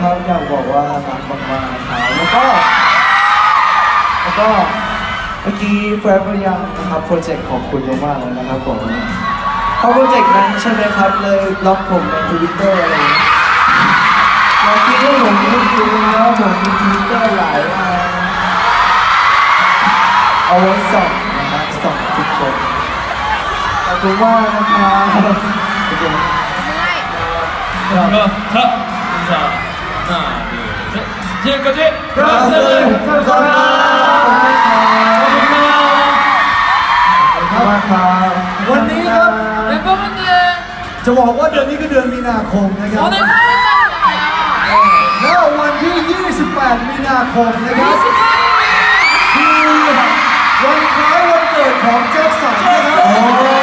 ครับอยากบอกว่ารักมากๆครับแล้วก็เมื่อกี้ Forever Young นะครับโปรเจกต์ขอบคุณมากๆเลยนะครับผมเพราะโปรเจกต์นั้นใช่ไหมครับเลยล็อกผมใน Twitter อะไรอยากคิดว่าผมไม่รู้แล้วผมมี Twitter หลายอันเอาไว้ส่องนะครับส่องทุกคนขอบคุณมากนะครับโอเค 자, 인사. 하나, 둘, 셋. 지금까지 감사합니다. 감사합니다. วันนี้ครับ 멤버분들 จะบอกว่าเดือนนี้คือเดือนมีนาคมนะครับ 오늘 4월달이잖아요. แล้ววันที่ 28 มีนาคมนะครับ 28일이에요. คือวันคล้ายวันเกิดของแจ็คสันนะครับ